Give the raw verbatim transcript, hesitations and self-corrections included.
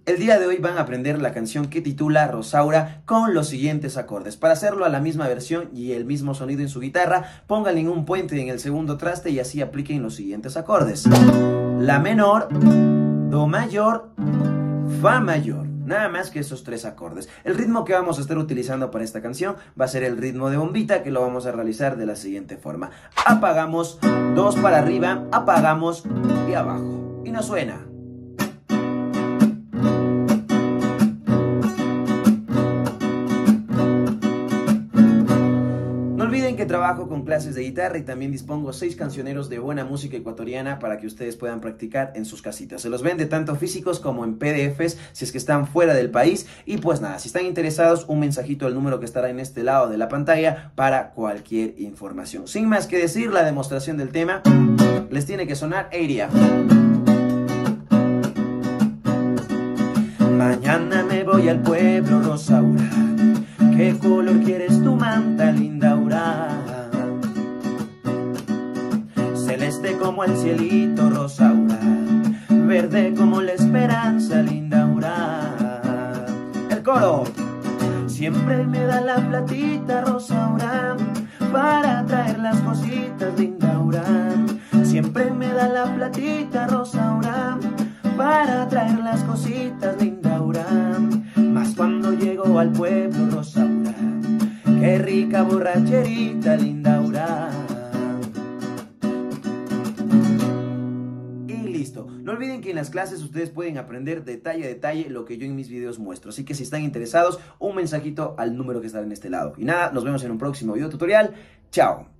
El día de hoy van a aprender la canción que titula Rosaura con los siguientes acordes. Para hacerlo a la misma versión y el mismo sonido en su guitarra, pónganle en un puente en el segundo traste y así apliquen los siguientes acordes. La menor, do mayor, fa mayor. Nada más que esos tres acordes. El ritmo que vamos a estar utilizando para esta canción va a ser el ritmo de bombita, que lo vamos a realizar de la siguiente forma. Apagamos, dos para arriba, apagamos y abajo. Y nos suena. No olviden que trabajo con clases de guitarra y también dispongo seis cancioneros de buena música ecuatoriana para que ustedes puedan practicar en sus casitas. Se los vende tanto físicos como en P D Fs si es que están fuera del país. Y pues nada, si están interesados, un mensajito al número que estará en este lado de la pantalla para cualquier información. Sin más que decir, la demostración del tema les tiene que sonar Eiria. Mañana me voy al pueblo, Rosaura. ¿Qué color quieres tu manta, Lindaura? Celeste como el cielito, Rosaura. Verde como la esperanza, Lindaura. El coro. Siempre me da la platita, Rosaura, para traer las cositas, Lindaura. Siempre me da la platita, Rosaura, para traer las cositas, Lindaura. Más cuando llego al pueblo, Rosaura, qué rica borracherita, Lindaura. Y listo. No olviden que en las clases ustedes pueden aprender detalle a detalle lo que yo en mis videos muestro. Así que si están interesados, un mensajito al número que está en este lado. Y nada, nos vemos en un próximo video tutorial. Chao.